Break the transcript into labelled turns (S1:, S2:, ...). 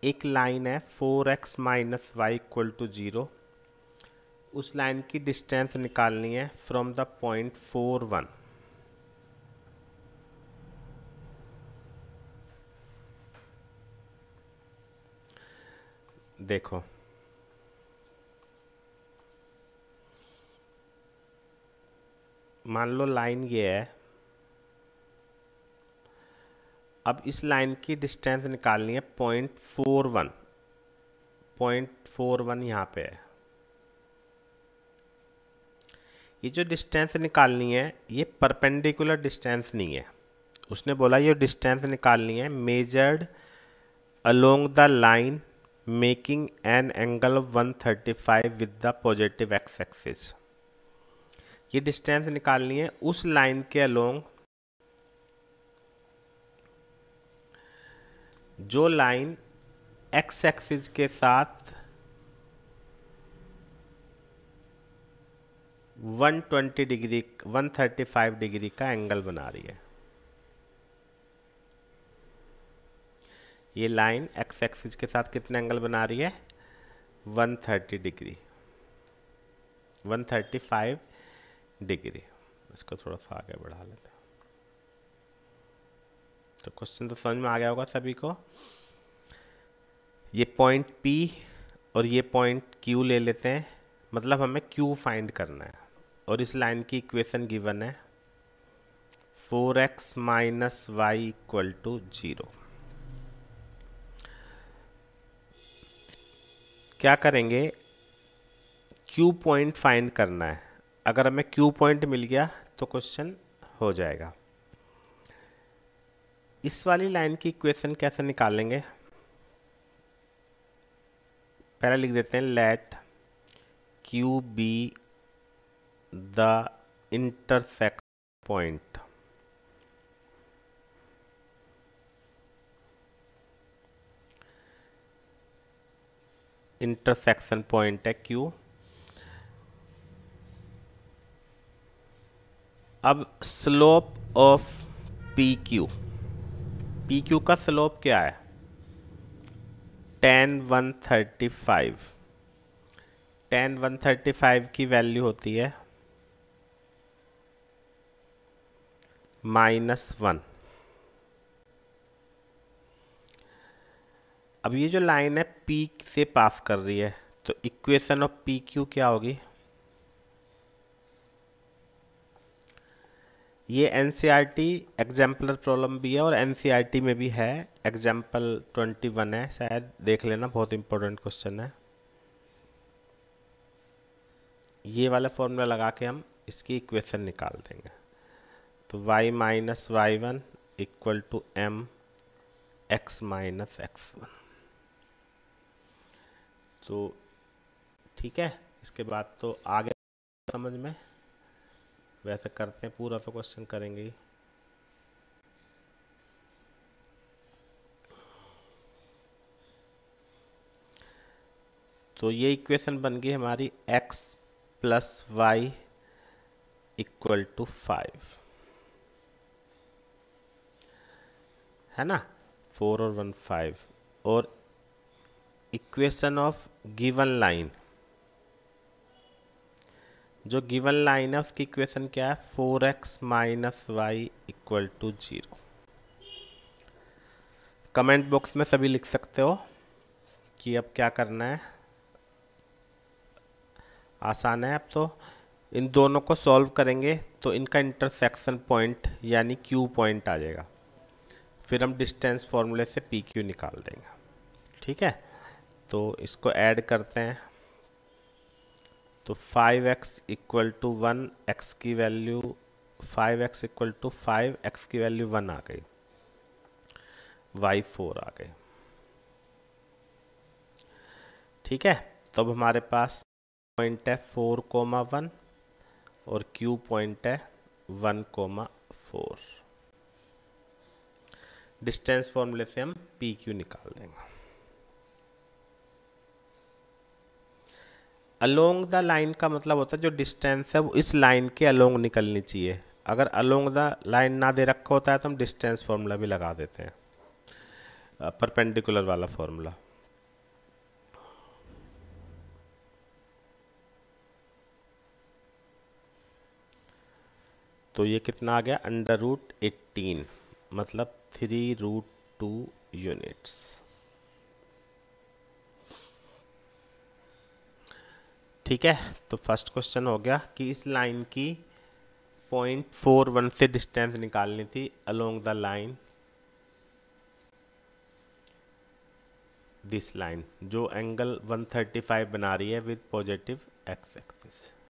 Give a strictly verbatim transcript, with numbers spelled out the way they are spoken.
S1: एक लाइन है four x minus y equal to zero, उस लाइन की डिस्टेंस निकालनी है from the point four one. देखो मान लो लाइन ये है, अब इस लाइन की डिस्टेंस निकालनी है point four one. Point four one यहाँ पे है। ये जो डिस्टेंस निकालनी है ये परपेंडिकुलर डिस्टेंस नहीं है। उसने बोला ये डिस्टेंस निकालनी है measured along the line making an angle of one thirty five with the positive x axis. ये डिस्टेंस निकालनी है उस लाइन के अलोंग जो लाइन एक्स एक्सिस के साथ one twenty degree one thirty five degree का एंगल बना रही है। ये लाइन एक्स एक्सिस के साथ कितने एंगल बना रही है? One thirty degree, one thirty five degree. इसको थोड़ा सा आगे बढ़ा लेते हैं। तो क्वेश्चन तो समझ में आ गया होगा सभी को। ये पॉइंट P और ये पॉइंट Q ले लेते हैं, मतलब हमें Q फाइंड करना है। और इस लाइन की इक्वेशन गिवन है four x minus y equal to zero. क्या करेंगे? Q पॉइंट फाइंड करना है। अगर हमें Q पॉइंट मिल गया तो क्वेश्चन हो जाएगा। इस वाली लाइन की इक्वेशन कैसे निकालेंगे? पहले लिख देते हैं let Q be the intersection point. Intersection point है Q। अब slope of P Q, P Q का स्लोप क्या है? Tan one thirty five. Tan one thirty five की वैल्यू होती है माइनस वन। अब ये जो लाइन है P से पास कर रही है, तो इक्वेशन ऑफ पी क्यू क्या होगी? ये एनसीईआरटी एग्जाम्पलर प्रॉब्लम भी है और एनसीईआरटी में भी है। एग्जाम्पल ट्वेंटी वन है, शायद देख लेना, बहुत इंपॉर्टेंट क्वेश्चन है। ये वाला फॉर्मूला लगा के हम इसकी इक्वेशन निकाल देंगे। तो y minus y one equal to m x minus x one. तो ठीक है, इसके बाद तो आगे समझ में। वैसे करते हैं, पूरा तो क्वेश्चन करेंगे ही। तो ये इक्वेशन बन गई हमारी x plus y equal to five, है ना? फोर और वन फाइव। और इक्वेशन ऑफ गिवन लाइन, जो गिवन लाइन है उसकी इक्वेशन क्या है? Four x minus y equal to zero. Comment box में सभी लिख सकते हो कि अब क्या करना है। आसान है। अब तो इन दोनों को सॉल्व करेंगे तो इनका इंटरसेक्शन पॉइंट यानी Q पॉइंट आ जाएगा। फिर हम डिस्टेंस फॉर्मूले से पी क्यू निकाल देंगे। ठीक है, तो इसको ऐड करते हैं। तो five x equal to one, x की value five x equal to five, x की वैल्यू वन आ गई, वाई फोर आ गई। ठीक है, तो अब हमारे पास पॉइंट है फोर कोमा वन और Q पॉइंट है वन कोमा फोर। डिस्टेंस फॉर्मूले से हम पी क्यू निकाल देंगे। अलोंग द लाइन का मतलब होता है जो डिस्टेंस है वो इस लाइन के अलोंग निकलनी चाहिए। अगर अलोंग द लाइन ना दे रखा होता है तो हम डिस्टेंस फॉर्मूला भी लगा देते हैं, परपेंडिकुलर वाला फॉर्मूला। तो ये कितना आ गया, अंडर रूट एटीन, मतलब थ्री रूट टू यूनिट्स। ठीक है, तो फर्स्ट क्वेश्चन हो गया कि इस लाइन की पॉइंट फोर वन से डिस्टेंस निकालनी थी along the line, this line जो एंगल वन थर्टी फाइव बना रही है विद पॉजिटिव एक्स एक्सिस।